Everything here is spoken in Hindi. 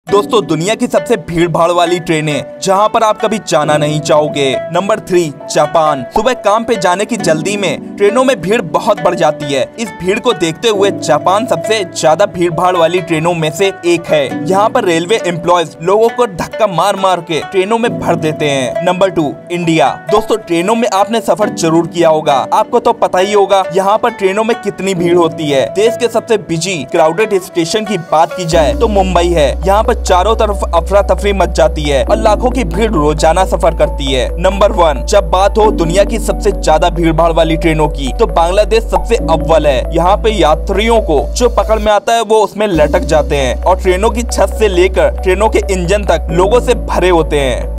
दोस्तों दुनिया की सबसे भीड़ भाड़ वाली ट्रेनें जहां पर आप कभी जाना नहीं चाहोगे। Number 3 Japan. सुबह काम पे जाने की जल्दी में ट्रेनों में भीड़ बहुत बढ़ जाती है। इस भीड़ को देखते हुए जापान सबसे ज्यादा भीड़ भाड़ वाली ट्रेनों में से एक है। यहाँ पर रेलवे एम्प्लॉयज लोगों को धक्का मार मार के ट्रेनों में भर देते हैं। Number 2 India. दोस्तों ट्रेनों में आपने सफर जरूर किया होगा, आपको तो पता ही होगा यहाँ पर ट्रेनों में कितनी भीड़ होती है। देश के सबसे बिजी क्राउडेड स्टेशन की बात की जाए तो मुंबई है। यहाँ पर चारों तरफ अफरा तफरी मच जाती है और लाखों की भीड़ रोजाना सफर करती है। नंबर 1 जब बात हो दुनिया की सबसे ज्यादा भीड़ भाड़ वाली ट्रेनों की तो बांग्लादेश सबसे अव्वल है। यहाँ पे यात्रियों को जो पकड़ में आता है वो उसमें लटक जाते हैं और ट्रेनों की छत से लेकर ट्रेनों के इंजन तक लोगों से भरे होते हैं।